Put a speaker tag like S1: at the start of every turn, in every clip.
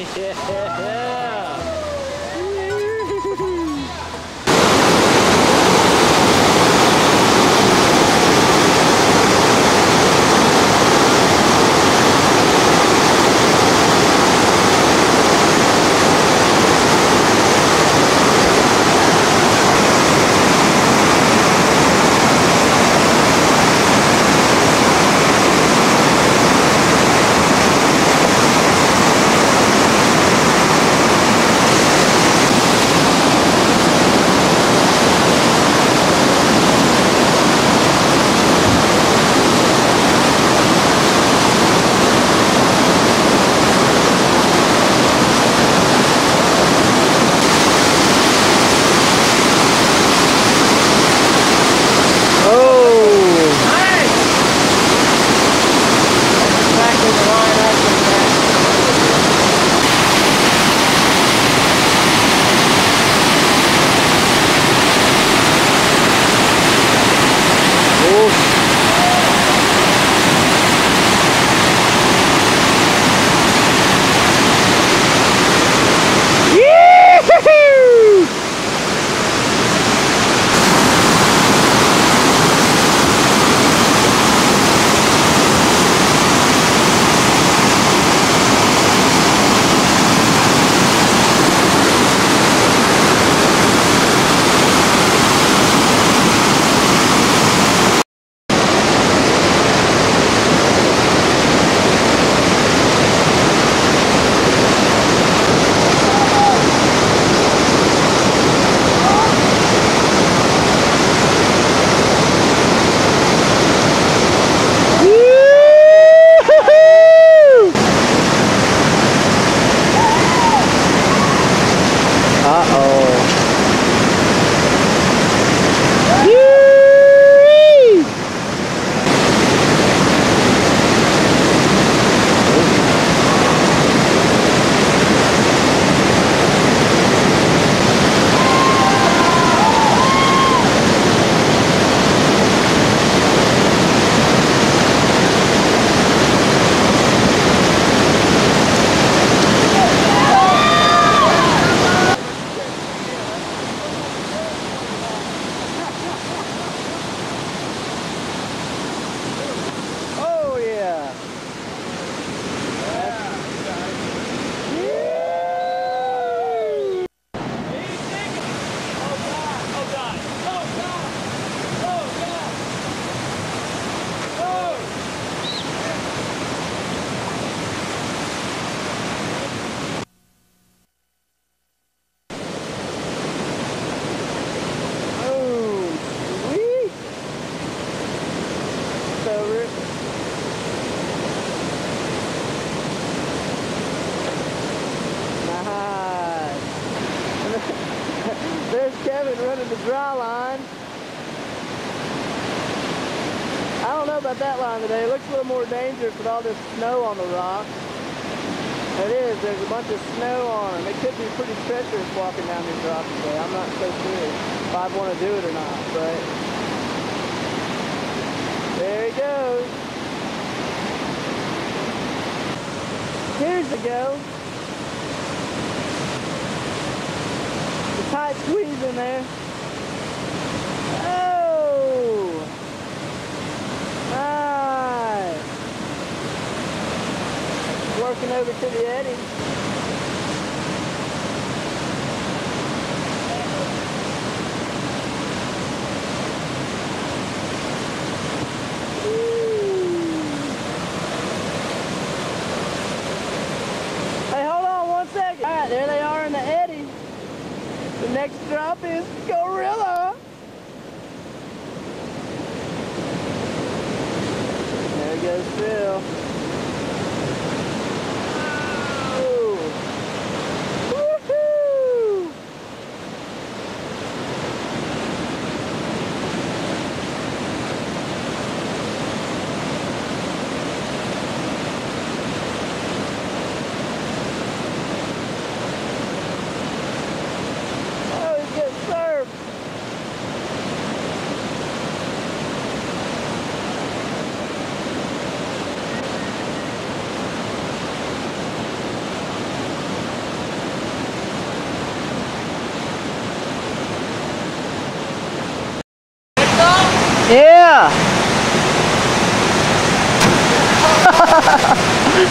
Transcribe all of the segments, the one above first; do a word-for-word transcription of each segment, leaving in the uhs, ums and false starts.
S1: Yeah. There's Kevin running the dry line. I don't know about that line today. It looks a little more dangerous with all this snow on the rock. It is. There's a bunch of snow on them. It could be pretty treacherous walking down these rocks today. I'm not so sure if I'd want to do it or not, but there he goes. Here's the go. The tight squeeze in there. Oh! Nice. Working over to the eddy. Alright, there they are in the eddy. The next drop is Gorilla. There goes Phil. Oh. Woohoo!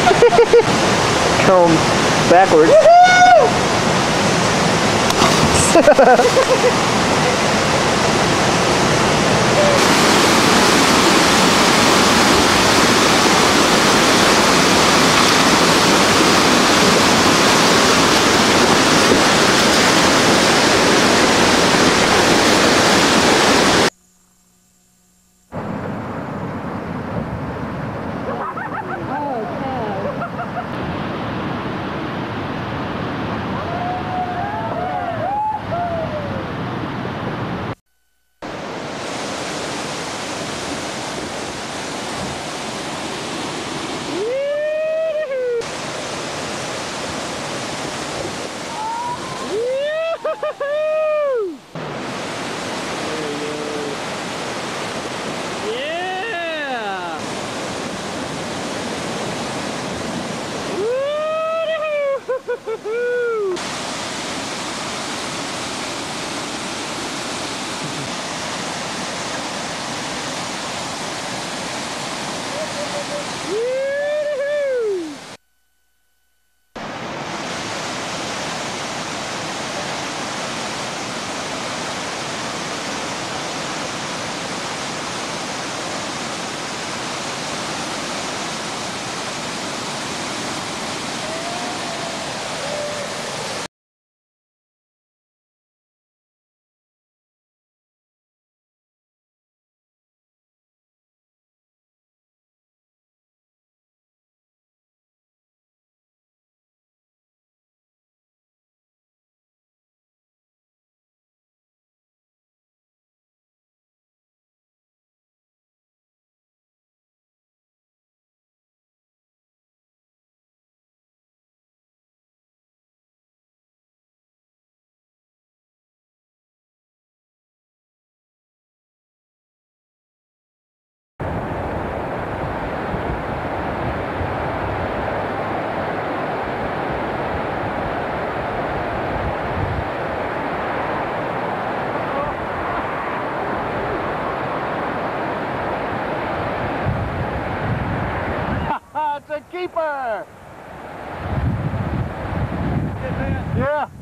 S1: Comb backwards.
S2: It's a keeper! Yeah.